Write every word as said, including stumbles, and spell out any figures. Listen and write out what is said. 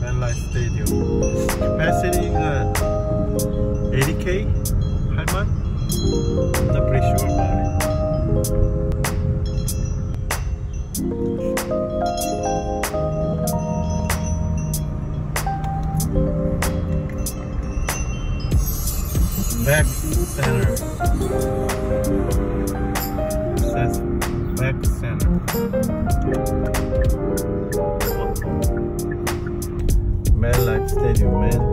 MetLife Stadium. Capacity가 eighty K? 팔만? I'm not pretty sure about it. Vac Center. It says Vac Center. MetLife Stadium, man.